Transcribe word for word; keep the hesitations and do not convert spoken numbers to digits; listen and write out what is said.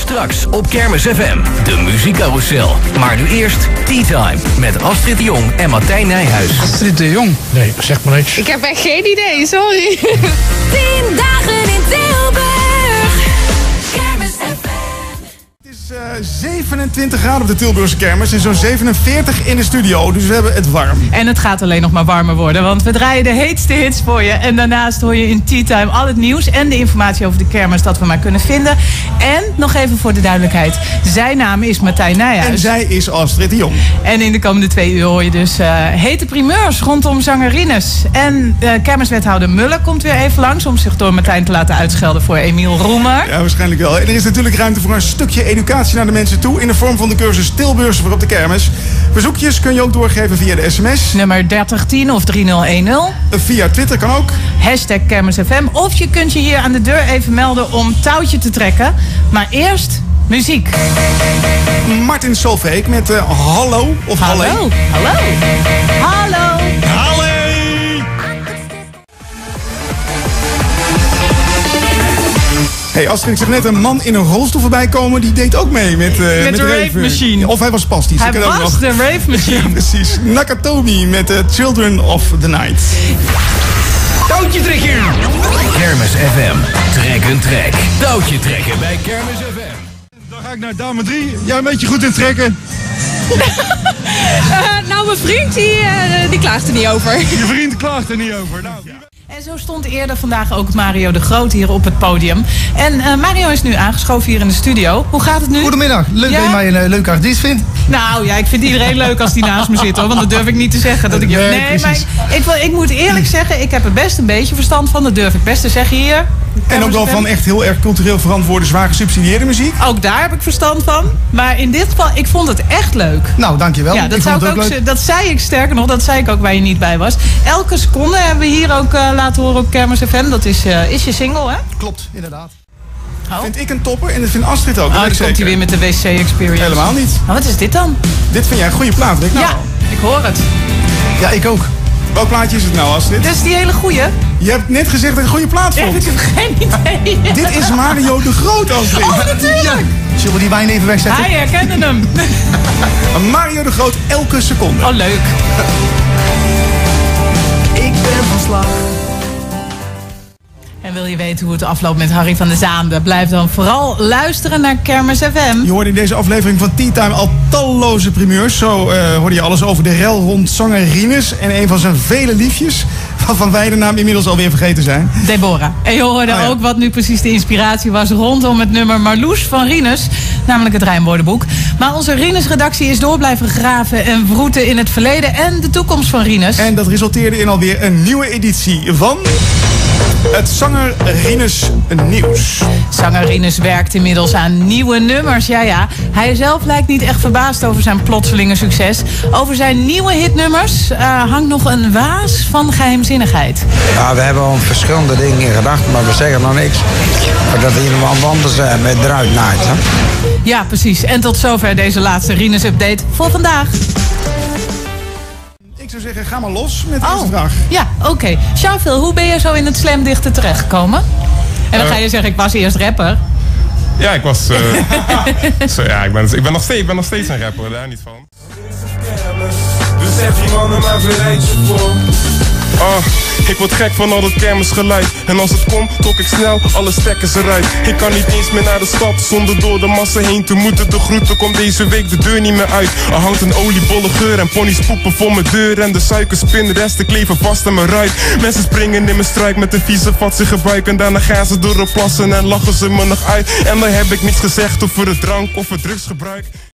Straks op Kermis F M, de muziekcarousel. Maar nu eerst Tea Time met Astrid de Jong en Martijn Nijhuis. Astrid de Jong? Nee, zeg maar niks. Ik heb echt geen idee, sorry. Tien dagen in Tilburg. Kermis F M. Het is uh, zevenentwintig graden op de Tilburgse kermis en zo'n zevenenveertig in de studio, dus we hebben het warm. En het gaat alleen nog maar warmer worden, want we draaien de heetste hits voor je. En daarnaast hoor je in Tea Time al het nieuws en de informatie over de kermis dat we maar kunnen vinden. En nog even voor de duidelijkheid, zijn naam is Martijn Nijhuis. En zij is Astrid de Jong. En in de komende twee uur hoor je dus uh, hete primeurs rondom zangerines. En uh, kermiswethouder Muller komt weer even langs om zich door Martijn te laten uitschelden voor Emiel Roemer. Ja, waarschijnlijk wel. En er is natuurlijk ruimte voor een stukje educatie naar de mensen toe in de vorm van de cursus Tilburgs voor op de kermis. Verzoekjes kun je ook doorgeven via de sms. Nummer dertig tien of drie nul een nul. Via Twitter kan ook. Hashtag Kermis F M. Of je kunt je hier aan de deur even melden om touwtje te trekken. Maar eerst muziek. Martin Solveig met uh, Hallo of Halle. Hallo. Hallo. Hallo. Halle. Hey Astrid, ik zag net een man in een rolstoel voorbij komen. Die deed ook mee met, uh, met, met de rave machine. Of hij was spastisch. Hij was nog de rave machine. Ja, precies. Nakatomi met uh, Children of the Night. Touwtje trekken! Kermis F M. Trek een trek. Touwtje trekken bij Kermis F M. Dan ga ik naar dame drie. Jij een beetje goed in trekken. uh, nou, mijn vriend die, uh, die klaagt er niet over. Je vriend klaagt er niet over. Nou. En zo stond eerder vandaag ook Mario de Groot hier op het podium. En uh, Mario is nu aangeschoven hier in de studio. Hoe gaat het nu? Goedemiddag. Leuk ja? dat je mij een uh, leuke artiest vindt. Nou ja, ik vind iedereen leuk als die naast me zit hoor. Want dat durf ik niet te zeggen. Dat ik je... Nee, nee maar ik, ik, wil, ik moet eerlijk zeggen, ik heb er best een beetje verstand van. Dat durf ik best te zeggen hier. En ook wel van echt heel erg cultureel verantwoorde, zwaar gesubsidieerde muziek. Ook daar heb ik verstand van. Maar in dit geval, ik vond het echt leuk. Nou, dankjewel. Ja, dat, ik zou vond ik het ook, ook leuk. dat zei ik sterker nog, dat zei ik ook waar je niet bij was. Elke seconde hebben we hier ook uh, laten horen op Kermis F M. Dat is, uh, is je single, hè? Klopt, inderdaad. Oh. Vind ik een topper en dat vindt Astrid ook. Oh, Dat dan weet ik komt hij zeker. weer met de W C-experience. Helemaal niet. Oh, wat is dit dan? Dit vind jij een goede plaat, weet ik nou Ja, al. ik hoor het. Ja, ik ook. Welk plaatje is het nou, Astrid? Dat is die hele goeie. Je hebt net gezegd dat ik een goede plaat Ja, vond. ik heb geen idee. Dit is Mario de Groot, Astrid. Oh, natuurlijk. Ja. Zullen we die wijn even wegzetten? Hij herkende hem. Mario de Groot elke seconde. Oh, leuk. Ik ben van slag. En wil je weten hoe het afloopt met Harry van der Zaande? Blijf dan vooral luisteren naar Kermis F M. Je hoorde in deze aflevering van Tea Time al talloze primeurs. Zo uh, hoorde je alles over de rel rond zanger Rinus en een van zijn vele liefjes, waarvan wij de naam inmiddels alweer vergeten zijn. Deborah. En je hoorde Oh, ja. ook wat nu precies de inspiratie was rondom het nummer Marloes van Rinus. Namelijk het rijmwoordenboek. Maar onze Rinus-redactie is door blijven graven en wroeten in het verleden en de toekomst van Rinus. En dat resulteerde in alweer een nieuwe editie van het Zanger Rinus Nieuws. Zanger Rinus werkt inmiddels aan nieuwe nummers. Ja, ja. Hij zelf lijkt niet echt verbaasd over zijn plotselinge succes. Over zijn nieuwe hitnummers uh, hangt nog een waas van geheimzinnigheid. Ja, we hebben al verschillende dingen in gedachten, maar we zeggen nog niks. Dat we hier aan wanden zijn met eruit naait. Hè? Ja, precies. En tot zover deze laatste Rinus-update voor vandaag. Ik zou zeggen, ga maar los met deze Oh, vraag. ja, oké. Okay. Sharville, hoe ben je zo in het slamdichten terechtgekomen? En dan ga je zeggen, ik was eerst rapper. Ja, ik was... Uh, zo, ja, ik ben, ik, ben nog steeds, ik ben nog steeds een rapper, daar niet van. Dus heb je mannen maar bereid je voor. Oh, ik word gek van al dat kermisgeluid. En als het komt, trok ik snel alle stekkers eruit. Ik kan niet eens meer naar de stad zonder door de massa heen te moeten. De groeten komt deze week de deur niet meer uit. Er hangt een oliebolle geur en ponies poepen voor mijn deur. En de suikerspin, resten kleven vast aan mijn ruit. Mensen springen in mijn struik met een vieze vatsige buik. En daarna gaan ze door de plassen en lachen ze me nog uit. En dan heb ik niets gezegd over het drank of het drugsgebruik.